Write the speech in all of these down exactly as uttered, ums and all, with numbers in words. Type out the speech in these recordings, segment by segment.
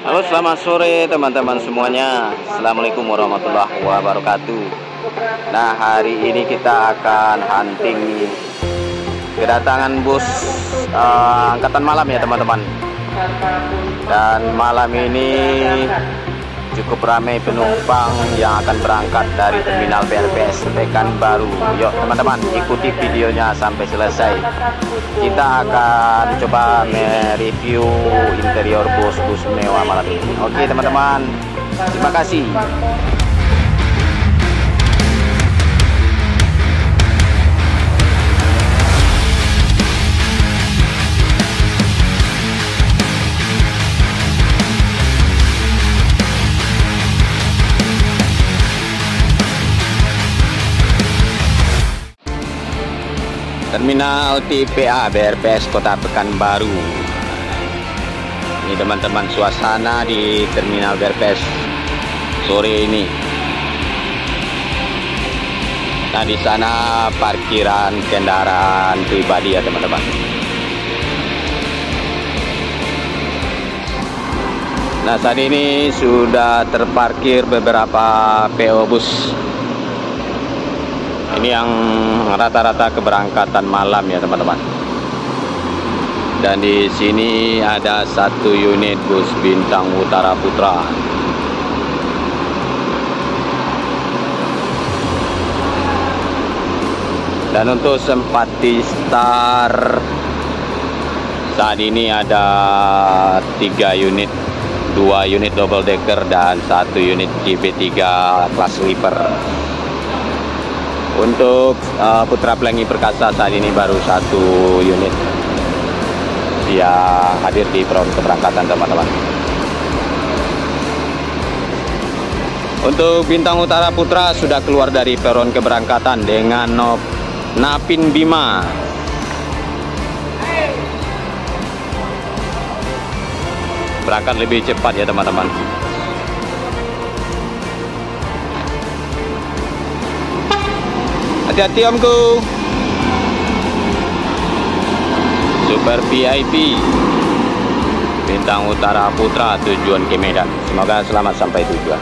Halo, selamat sore teman-teman semuanya. Assalamualaikum warahmatullahi wabarakatuh. Nah, hari ini kita akan hunting kedatangan bus uh, angkatan malam ya teman-teman. Dan malam ini cukup ramai penumpang yang akan berangkat dari terminal B R P S Pekanbaru. Yuk teman-teman, ikuti videonya sampai selesai. Kita akan coba mereview interior bus-bus mewah malam ini. Oke teman-teman, terima kasih. Terminal T P A B R P S Kota Pekanbaru. Ini teman-teman suasana di terminal B R P S sore ini. Nah, di sana parkiran kendaraan pribadi ya teman-teman. Nah, saat ini sudah terparkir beberapa P O bus. Ini yang rata-rata keberangkatan malam ya teman-teman. Dan di sini ada satu unit bus Bintang Utara Putra. Dan untuk Simpati Star saat ini ada tiga unit, dua unit double decker dan satu unit J B tiga kelas sleeper. Untuk uh, Putra Pelangi Perkasa saat ini baru satu unit dia hadir di peron keberangkatan teman-teman. Untuk Bintang Utara Putra sudah keluar dari peron keberangkatan dengan no, Napin Bima. Berangkat lebih cepat ya teman-teman. Hati-hati omku. Super V I P Bintang Utara Putra tujuan ke Medan. Semoga selamat sampai tujuan.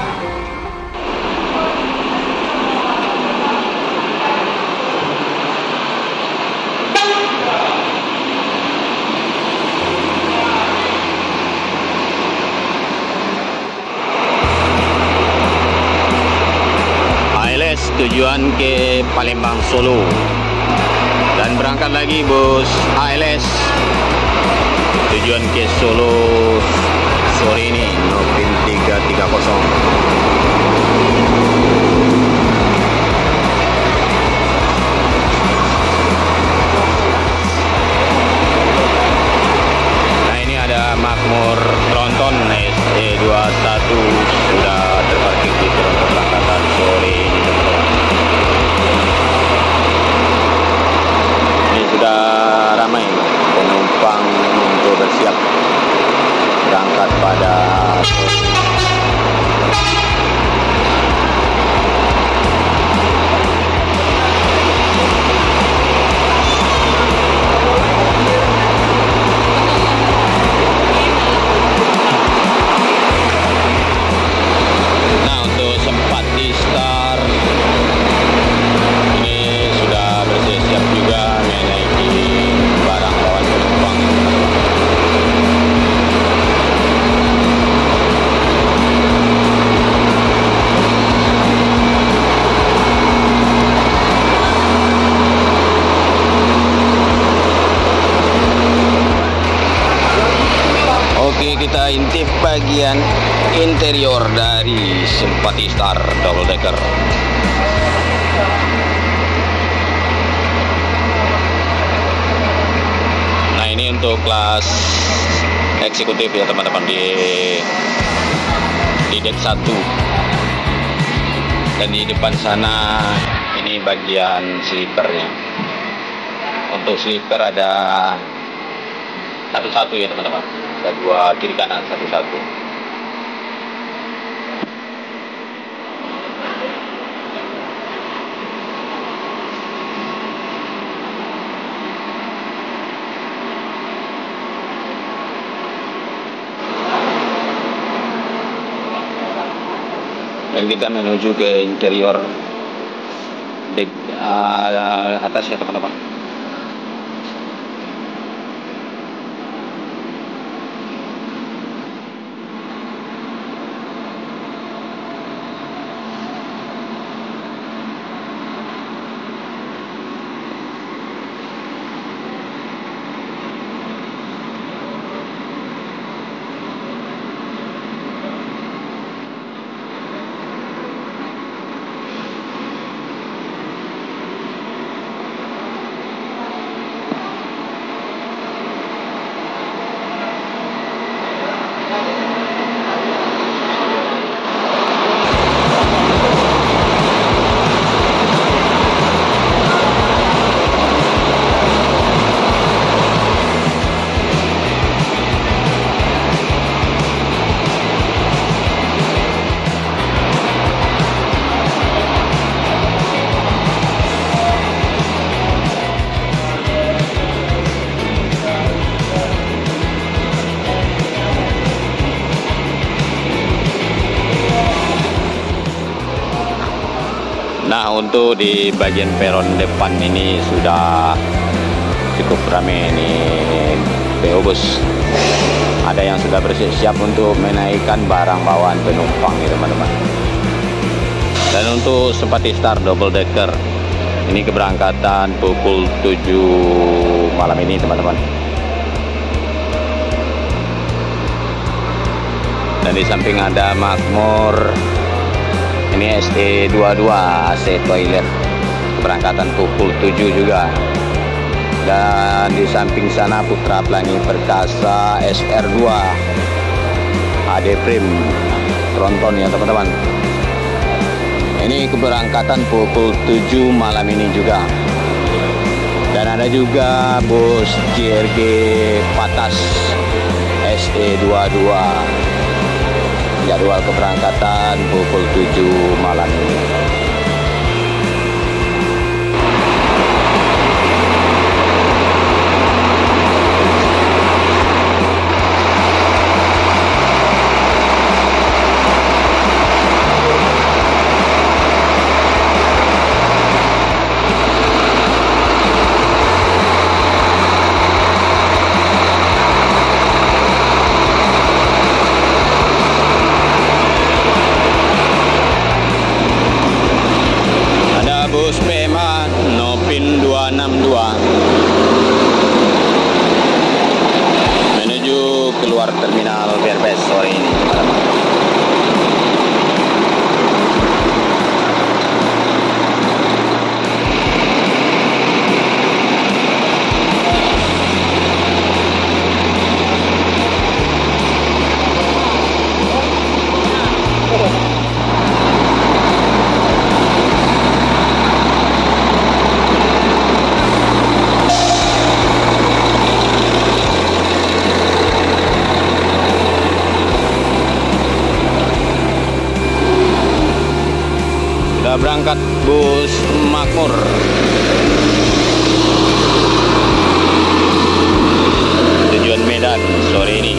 Tujuan ke Palembang Solo. Dan berangkat lagi bus A L S tujuan ke Solo sore ini Novin tiga tiga nol. Nah, ini ada Makmur Tronton S E dua satu sudah terparkir di peron keberangkatan sore ini teman-teman. Ini sudah ramai penumpang untuk bersiap berangkat pada sore. Nah, untuk Simpati Star ini sudah bersiap juga menaiki barang bawaan penumpang. Oke, kita intip bagian interior dari Simpati Star double decker. Nah, ini untuk kelas eksekutif ya teman-teman di di deck satu. Dan di depan sana ini bagian sleepernya. Untuk sleeper ada satu-satu ya teman-teman. Ada dua kiri kanan satu-satu. Dan kita menuju ke interior dek uh, atas ya teman-teman. Nah, untuk di bagian peron depan ini sudah cukup ramai ini P O bus. Ada yang sudah bersiap untuk menaikkan barang bawaan penumpang nih teman-teman. Dan untuk Seperti Star double decker ini keberangkatan pukul tujuh malam ini teman-teman. Dan di samping ada Makmur. Ini S E dua puluh dua A C toilet, keberangkatan pukul tujuh juga. Dan di samping sana Putra Pelangi Perkasa S R dua A D Prim tronton ya teman-teman. Ini keberangkatan pukul tujuh malam ini juga. Dan ada juga bus J R G Patas S E dua puluh dua. Jadwal keberangkatan pukul tujuh malam ini. Bus P M A Nopin dua enam dua menuju keluar terminal Berbes sore ini teman-teman. Berangkat bus Makmur. Tujuan Medan sore ini.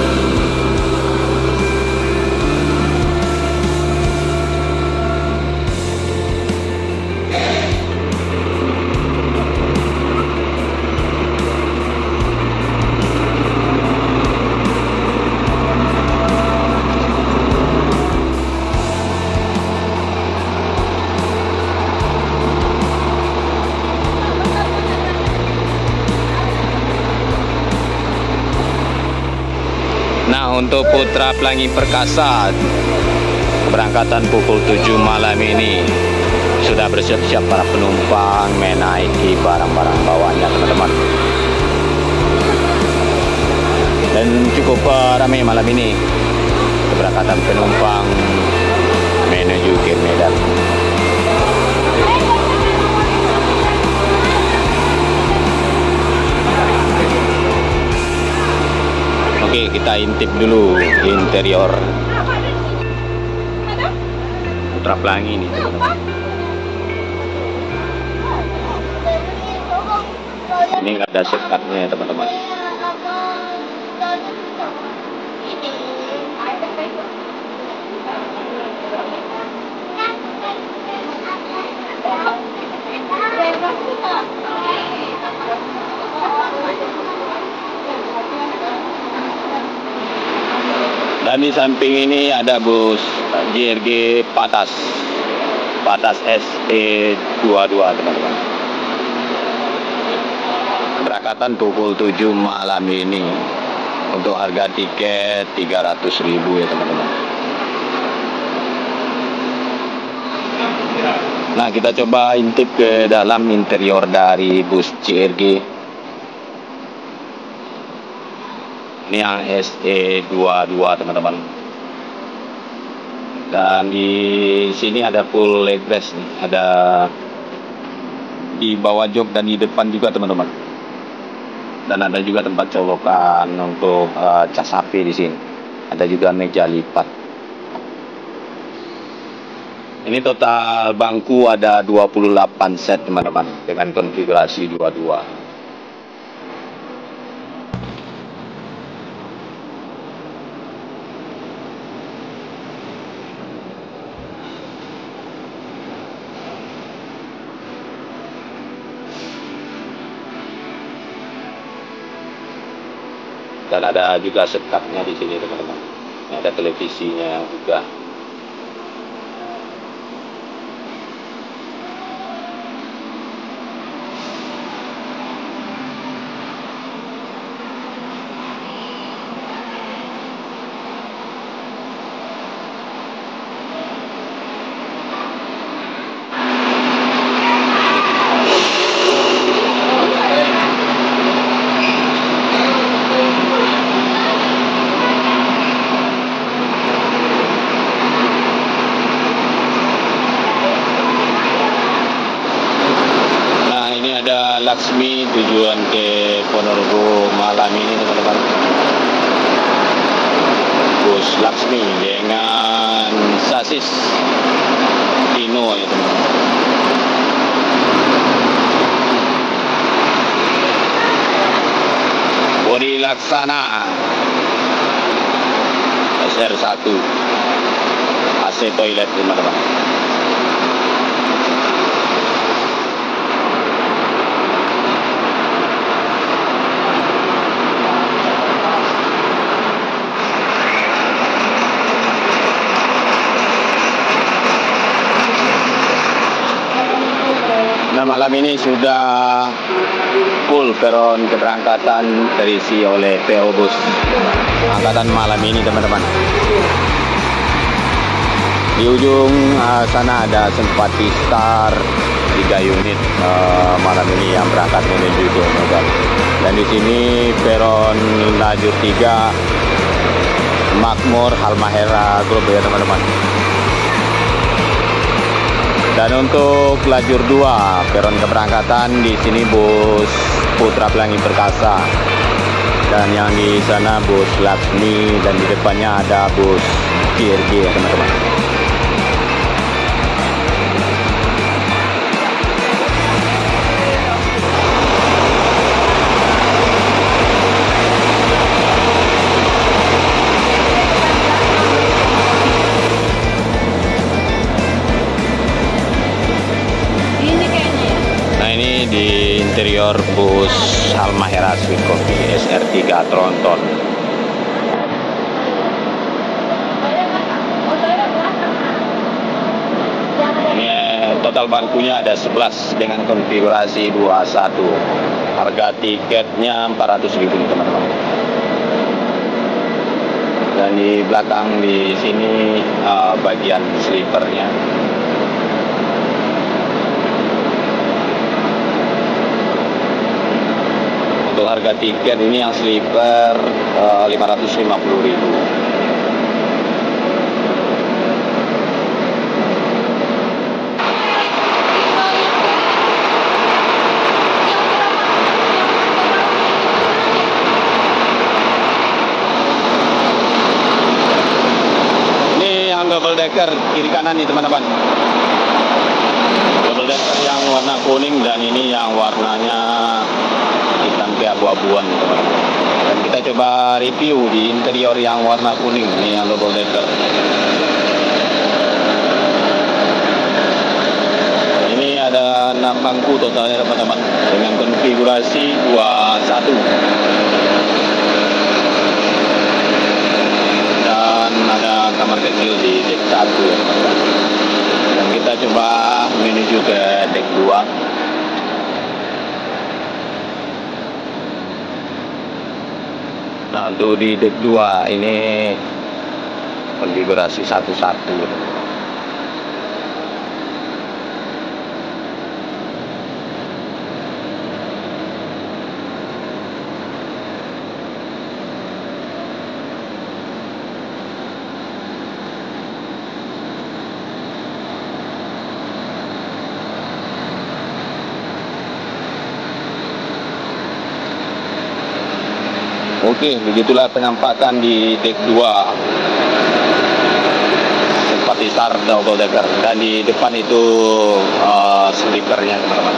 Nah, untuk Putra Pelangi Perkasa keberangkatan pukul tujuh malam ini sudah bersiap-siap para penumpang menaiki barang-barang bawaannya teman-teman. Dan cukup ramai malam ini keberangkatan penumpang menuju ke Medan. Oke, kita intip dulu interior Putra Pelangi ini teman-teman. Ini nggak ada sekatnya teman-teman. Dan di samping ini ada bus J R G Patas Patas S E dua puluh dua teman-teman. Keberangkatan pukul tujuh malam ini. Untuk harga tiket tiga ratus ribu ya teman-teman. Nah, kita coba intip ke dalam interior dari bus J R G. Ini yang S E dua puluh dua teman-teman. Dan di sini ada full leg rest nih. Ada di bawah jok dan di depan juga teman-teman. Dan ada juga tempat colokan untuk uh, cas H P di sini. Ada juga meja lipat. Ini total bangku ada dua puluh delapan set teman-teman dengan konfigurasi dua puluh dua. Dan ada juga sekatnya di sini teman-teman. Ada televisinya juga. Ada Laksmi tujuan ke Ponorogo malam ini teman-teman. Bus Laksmi dengan sasis Dino ya teman-teman. Bodi Laksana S R satu A C toilet teman-teman. Nah, malam ini sudah full peron keberangkatan terisi oleh P O bus angkatan malam ini teman-teman. Di ujung uh, sana ada Simpati Star tiga unit uh, malam ini yang berangkat menuju Jombang. Dan di sini peron lajur tiga Makmur Halmahera Group ya teman-teman. Dan untuk lajur dua peron keberangkatan di sini bus Putra Pelangi Perkasa. Dan yang di sana bus Laksmi dan di depannya ada bus J R G ya teman-teman. Di interior bus Halmahera Sweet Coffee S R tiga Tronton. Ini total bangkunya ada sebelas dengan konfigurasi dua puluh satu. Harga tiketnya empat ratus ribu teman-teman. Dan di belakang di sini uh, bagian sleepernya. Untuk harga tiket ini yang sleeper uh, lima ratus lima puluh ribu. Ini yang double decker kiri kanan nih teman-teman. Double decker yang warna kuning dan ini yang warnanya hitam keabu-abuan teman-teman. Dan kita coba review di interior yang warna kuning ini yang double decker. Ini ada enam bangku totalnya teman-teman dengan konfigurasi dua puluh satu. Dan kamar kecil di dek satu ya teman-teman. Dan kita coba menuju ke dek dua. Nah, untuk di dek dua ini konfigurasi satu-satu. Oke, begitulah penampakan di dek dua. Seperti star double decker, dan di depan itu uh, sleepernya teman-teman.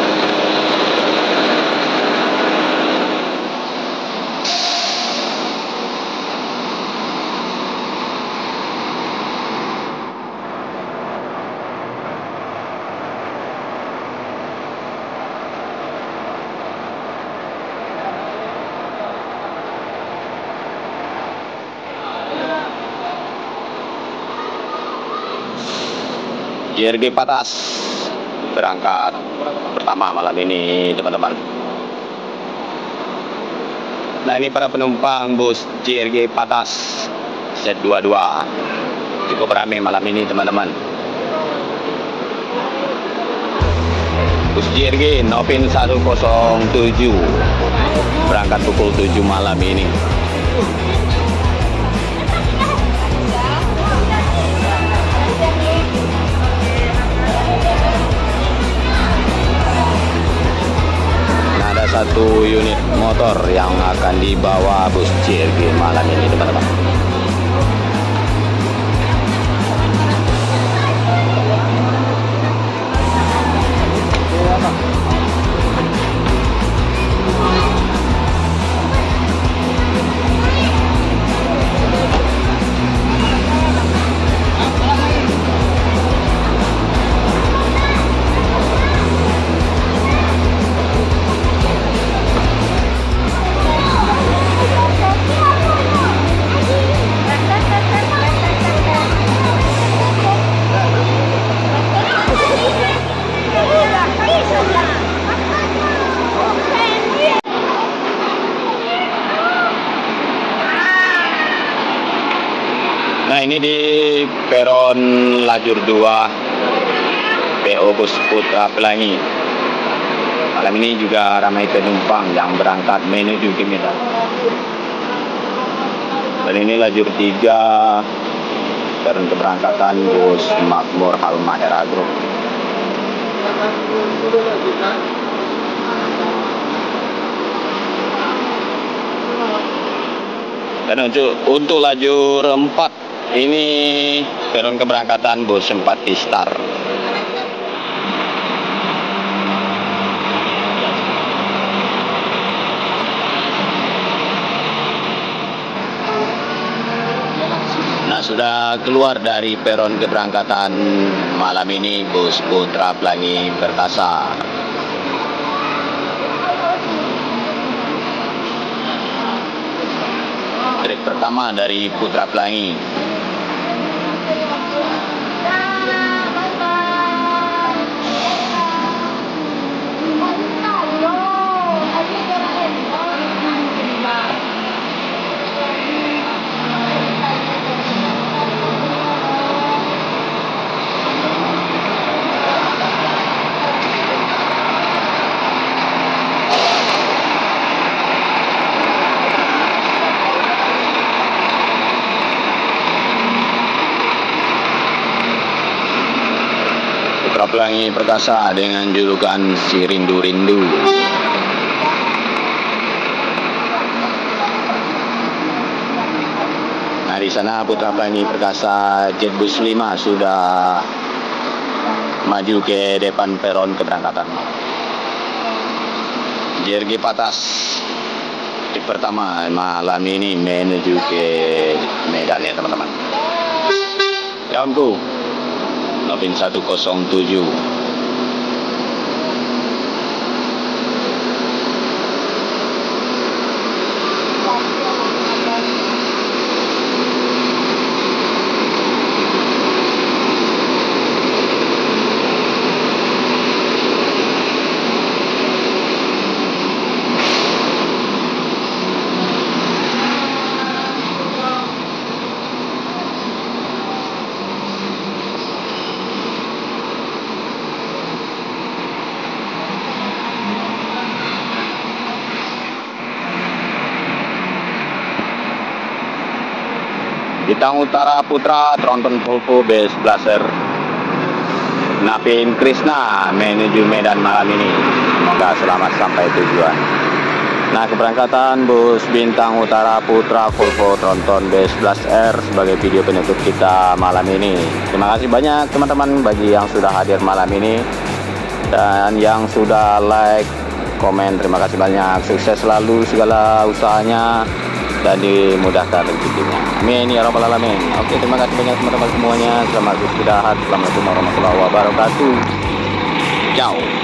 J R G Patas berangkat pertama malam ini teman-teman. Nah, ini para penumpang bus J R G Patas Z dua puluh dua cukup ramai malam ini teman-teman. Bus J R G Novin seratus tujuh berangkat pukul tujuh malam ini. Satu unit motor yang akan dibawa bus J R G malam ini teman-teman. Nah, ini di peron lajur dua P O Bus Putra Pelangi. Malam ini juga ramai penumpang yang berangkat menuju ke Medan. Dan ini lajur tiga peron keberangkatan bus Makmur Halmahera Group. Dan untuk, untuk lajur empat ini peron keberangkatan bus empat Star. Nah, sudah keluar dari peron keberangkatan malam ini bus Putra Pelangi Perkasa. Trip pertama dari Putra Pelangi. Putra Pelangi Perkasa dengan julukan si Rindu-Rindu. Nah, di sana Putra Pelangi Perkasa Jetbus lima sudah maju ke depan peron keberangkatan. J R G Patas di pertama malam ini menuju ke Medan ya teman-teman. Kawanku Novin seratus tujuh. Bintang Utara Putra Tronton Volvo B sebelas R Navin Krishna menuju Medan malam ini. Semoga selamat sampai tujuan. Nah, keberangkatan bus Bintang Utara Putra Volvo Tronton B sebelas R sebagai video penutup kita malam ini. Terima kasih banyak teman-teman bagi yang sudah hadir malam ini dan yang sudah like, komen. Terima kasih banyak. Sukses selalu segala usahanya dan dimudahkan rezekinya. Amin ya rabbal alamin. Oke, terima kasih banyak teman-teman semuanya. Selamat beristirahat. Assalamualaikum warahmatullahi wabarakatuh. Ciao.